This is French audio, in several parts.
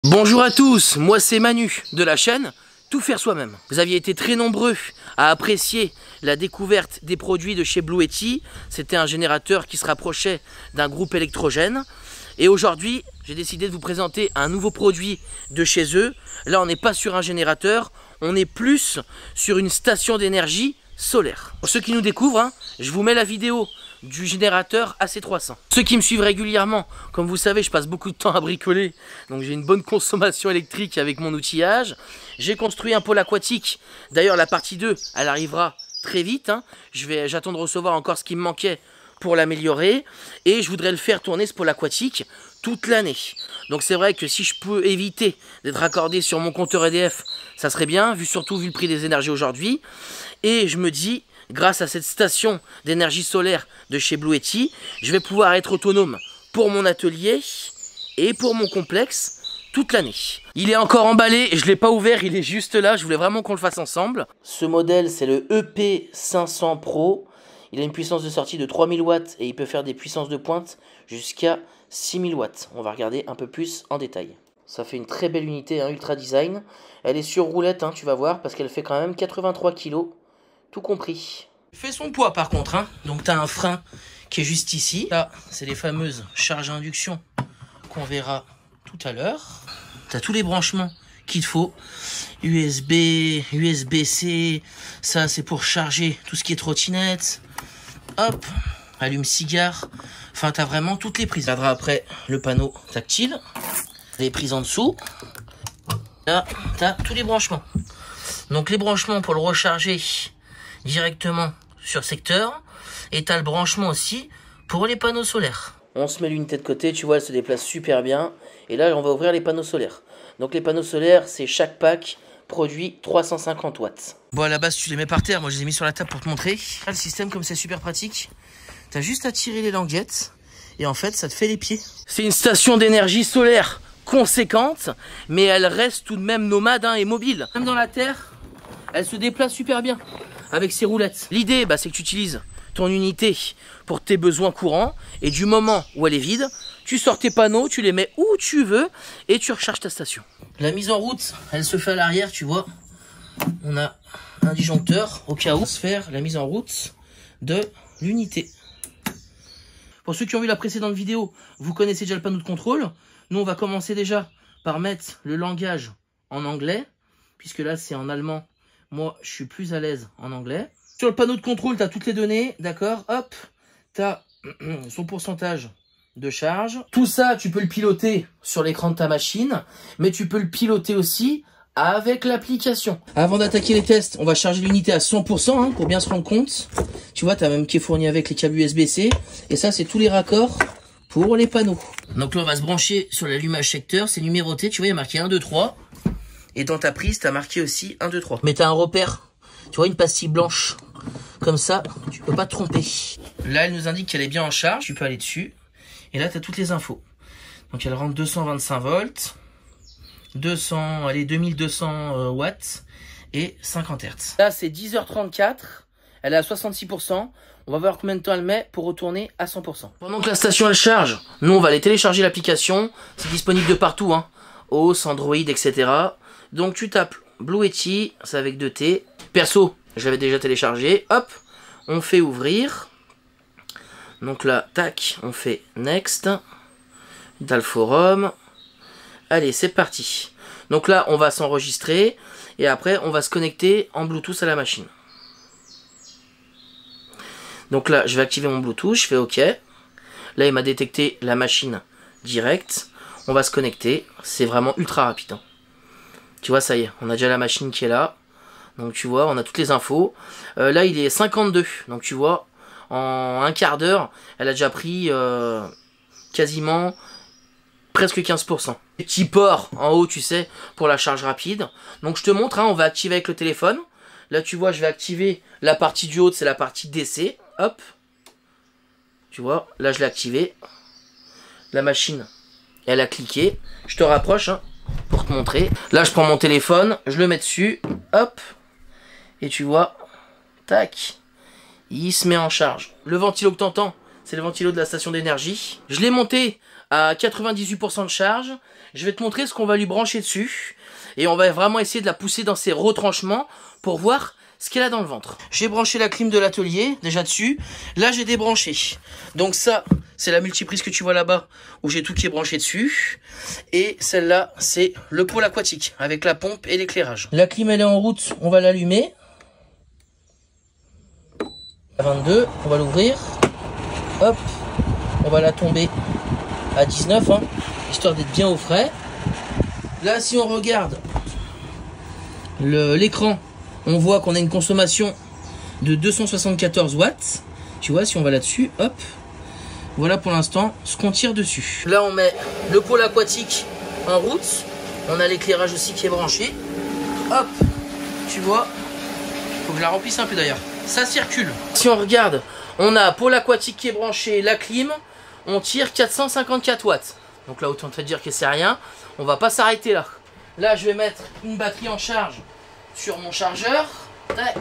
Bonjour à tous, moi c'est Manu de la chaîne Tout faire soi-même. Vous aviez été très nombreux à apprécier la découverte des produits de chez Blue Yeti. C'était un générateur qui se rapprochait d'un groupe électrogène. Et aujourd'hui, j'ai décidé de vous présenter un nouveau produit de chez eux. Là, on n'est pas sur un générateur, on est plus sur une station d'énergie solaire. Pour ceux qui nous découvrent, je vous mets la vidéo du générateur AC300. Ceux qui me suivent régulièrement, comme vous savez, je passe beaucoup de temps à bricoler, donc j'ai une bonne consommation électrique avec mon outillage. J'ai construit un pôle aquatique, d'ailleurs la partie 2, elle arrivera très vite. J'attends de recevoir encore ce qui me manquait pour l'améliorer, et je voudrais le faire tourner ce pôle aquatique toute l'année. Donc c'est vrai que si je peux éviter d'être raccordé sur mon compteur EDF, ça serait bien, surtout vu le prix des énergies aujourd'hui. Et je me dis, grâce à cette station d'énergie solaire de chez Blue Yeti, je vais pouvoir être autonome pour mon atelier et pour mon complexe toute l'année. Il est encore emballé, je ne l'ai pas ouvert, il est juste là, je voulais vraiment qu'on le fasse ensemble. Ce modèle, c'est le EP500 Pro. Il a une puissance de sortie de 3000 watts et il peut faire des puissances de pointe jusqu'à 6000 watts. On va regarder un peu plus en détail. Ça fait une très belle unité, ultra design. Elle est sur roulette, tu vas voir, parce qu'elle fait quand même 83 kg. Tout compris. Fait son poids par contre, donc tu as un frein qui est juste ici. Là, c'est les fameuses charges à induction qu'on verra tout à l'heure. Tu as tous les branchements qu'il te faut. USB, USB-C, ça c'est pour charger tout ce qui est trottinette. Hop, allume-cigare. Enfin, tu as vraiment toutes les prises. Tu regarderas après le panneau tactile. Les prises en dessous. Là, tu as tous les branchements. Donc les branchements pour le recharger directement sur secteur, et tu as le branchement aussi pour les panneaux solaires. On se met l'unité de côté, tu vois, elle se déplace super bien, et là on va ouvrir les panneaux solaires. Donc les panneaux solaires, c'est chaque pack produit 350 watts. Bon, à la base tu les mets par terre, moi je les ai mis sur la table pour te montrer. Là, le système, comme c'est super pratique, tu as juste à tirer les languettes et en fait ça te fait les pieds. C'est une station d'énergie solaire conséquente, mais elle reste tout de même nomade et mobile. Même dans la terre, elle se déplace super bien avec ses roulettes. L'idée, c'est que tu utilises ton unité pour tes besoins courants, et du moment où elle est vide, tu sors tes panneaux, tu les mets où tu veux et tu recharges ta station. La mise en route, elle se fait à l'arrière, tu vois. On a un disjoncteur au cas où se faire la mise en route de l'unité. Pour ceux qui ont vu la précédente vidéo, vous connaissez déjà le panneau de contrôle. Nous, on va commencer déjà par mettre le langage en anglais, puisque là, c'est en allemand. Moi, je suis plus à l'aise en anglais. Sur le panneau de contrôle, tu as toutes les données, d'accord? Hop, tu as son pourcentage de charge. Tout ça, tu peux le piloter sur l'écran de ta machine, mais tu peux le piloter aussi avec l'application. Avant d'attaquer les tests, on va charger l'unité à 100% pour bien se rendre compte. Tu vois, tu as même qui est fourni avec les câbles USB-C. Et ça, c'est tous les raccords pour les panneaux. Donc là, on va se brancher sur l'allumage secteur. C'est numéroté, tu vois, il y a marqué 1, 2, 3. Et dans ta prise, tu as marqué aussi 1, 2, 3. Mais tu as un repère, tu vois, une pastille blanche. Comme ça, tu peux pas te tromper. Là, elle nous indique qu'elle est bien en charge. Tu peux aller dessus. Et là, tu as toutes les infos. Donc, elle rentre 225 volts, 2200 watts et 50 Hz. Là, c'est 10h34. Elle est à 66%. On va voir combien de temps elle met pour retourner à 100%. Pendant que la station, elle charge, nous, on va aller télécharger l'application. C'est disponible de partout, OS, Android, etc. Donc tu tapes Blue Yeti, c'est avec 2 T. Perso, je l'avais déjà téléchargé. Hop, on fait ouvrir. Donc là, tac, on fait Next. Dans le forum. Allez, c'est parti. Donc là, on va s'enregistrer. Et après, on va se connecter en Bluetooth à la machine. Donc là, je vais activer mon Bluetooth, je fais OK. Là, il m'a détecté la machine directe. On va se connecter. C'est vraiment ultra rapide. Tu vois, ça y est, on a déjà la machine qui est là. Donc tu vois, on a toutes les infos. Là, il est 52. Donc tu vois, en un quart d'heure, elle a déjà pris quasiment presque 15%. Petit port en haut, tu sais, pour la charge rapide. Donc je te montre, on va activer avec le téléphone. Là, tu vois, je vais activer la partie du haut, c'est la partie DC. Hop. Tu vois, là, je l'ai activé. La machine, elle a cliqué. Je te rapproche, pour te montrer. Là, je prends mon téléphone, je le mets dessus, hop, et tu vois, tac, il se met en charge. Le ventilo que t'entends, c'est le ventilo de la station d'énergie. Je l'ai monté à 98% de charge. Je vais te montrer ce qu'on va lui brancher dessus. Et on va vraiment essayer de la pousser dans ses retranchements pour voir ce qu'elle a dans le ventre. J'ai branché la clim de l'atelier, déjà dessus. Là, j'ai débranché. Donc ça, c'est la multiprise que tu vois là-bas, où j'ai tout qui est branché dessus. Et celle-là, c'est le pôle aquatique, avec la pompe et l'éclairage. La clim, elle est en route, on va l'allumer. 22, on va l'ouvrir. Hop, on va la tomber à 19, hein, histoire d'être bien au frais. Là, si on regarde l'écran, on voit qu'on a une consommation de 274 watts. Tu vois, si on va là-dessus, hop. Voilà pour l'instant ce qu'on tire dessus. Là, on met le pôle aquatique en route. On a l'éclairage aussi qui est branché. Hop, tu vois. Faut que je la remplisse un peu d'ailleurs. Ça circule. Si on regarde, on a pôle aquatique qui est branché, la clim. On tire 454 watts. Donc là, autant te dire que c'est rien. On va pas s'arrêter là. Là, je vais mettre une batterie en charge sur mon chargeur. Tac.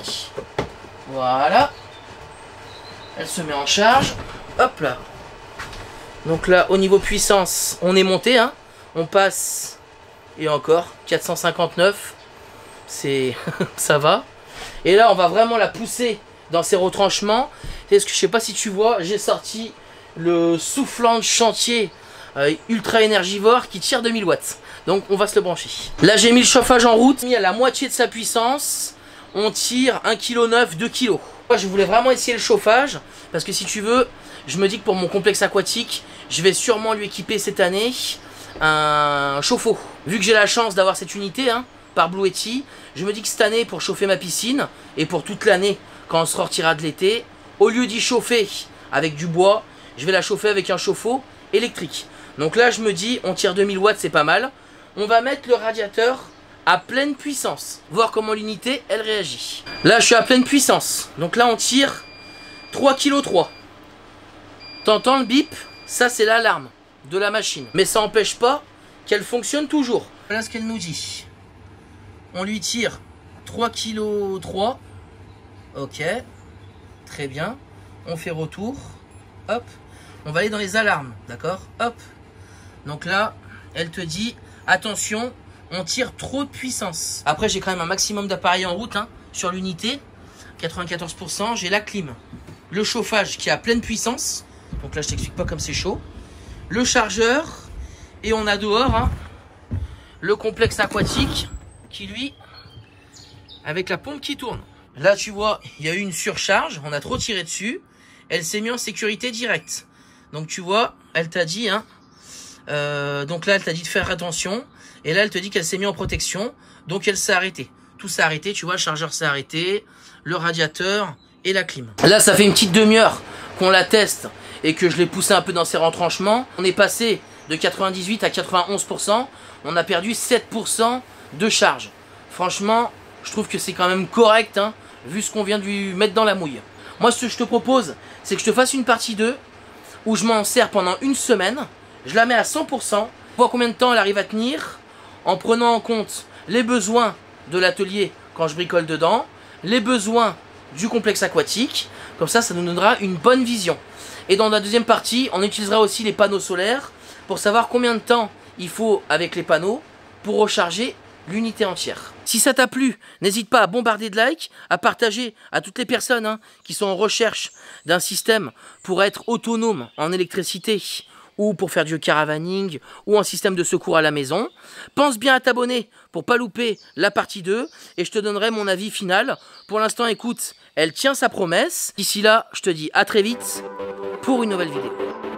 Voilà. Elle se met en charge. Hop là. Donc là, au niveau puissance, on est monté. Hein. On passe. Et encore. 459. C'est ça va. Et là, on va vraiment la pousser dans ses retranchements. Est-ce que je sais pas si tu vois, j'ai sorti le soufflant de chantier ultra énergivore qui tire 2000 watts. Donc on va se le brancher. Là j'ai mis le chauffage en route, mis à la moitié de sa puissance. On tire 1,9 kg, 2 kg. Moi je voulais vraiment essayer le chauffage. Parce que si tu veux, je me dis que pour mon complexe aquatique, je vais sûrement lui équiper cette année un chauffe-eau. Vu que j'ai la chance d'avoir cette unité par Blue Yeti, je me dis que cette année pour chauffer ma piscine, et pour toute l'année quand on sortira de l'été, au lieu d'y chauffer avec du bois, je vais la chauffer avec un chauffe-eau électrique. Donc là je me dis, on tire 2000 watts, c'est pas mal. On va mettre le radiateur à pleine puissance, voir comment l'unité elle réagit. Là je suis à pleine puissance, donc là on tire 3,3 kg. T'entends le bip? Ça c'est l'alarme de la machine, mais ça n'empêche pas qu'elle fonctionne toujours. Voilà ce qu'elle nous dit. On lui tire 3,3 kg. Ok, très bien. On fait retour. Hop, on va aller dans les alarmes, d'accord? Hop. Donc là, elle te dit, attention, on tire trop de puissance. Après, j'ai quand même un maximum d'appareils en route sur l'unité. 94%, j'ai la clim. Le chauffage qui est à pleine puissance. Donc là, je t'explique pas comme c'est chaud. Le chargeur. Et on a dehors le complexe aquatique qui, lui, avec la pompe qui tourne. Là, tu vois, il y a eu une surcharge. On a trop tiré dessus. Elle s'est mise en sécurité directe. Donc, tu vois, elle t'a dit... donc là, elle t'a dit de faire attention. Et là, elle te dit qu'elle s'est mise en protection. Donc, elle s'est arrêtée. Tout s'est arrêté. Tu vois, le chargeur s'est arrêté. Le radiateur et la clim. Là, ça fait une petite demi-heure qu'on la teste et que je l'ai poussé un peu dans ses retranchements. On est passé de 98 à 91%. On a perdu 7% de charge. Franchement, je trouve que c'est quand même correct, vu ce qu'on vient de lui mettre dans la mouille. Moi, ce que je te propose, c'est que je te fasse une partie 2 où je m'en sers pendant une semaine. Je la mets à 100%. Vois combien de temps elle arrive à tenir en prenant en compte les besoins de l'atelier quand je bricole dedans, les besoins du complexe aquatique. Comme ça, ça nous donnera une bonne vision. Et dans la deuxième partie, on utilisera aussi les panneaux solaires pour savoir combien de temps il faut avec les panneaux pour recharger l'unité entière. Si ça t'a plu, n'hésite pas à bombarder de likes, à partager à toutes les personnes qui sont en recherche d'un système pour être autonome en électricité ou pour faire du caravaning ou un système de secours à la maison. Pense bien à t'abonner pour pas louper la partie 2 et je te donnerai mon avis final. Pour l'instant, écoute, elle tient sa promesse. D'ici là, je te dis à très vite pour une nouvelle vidéo.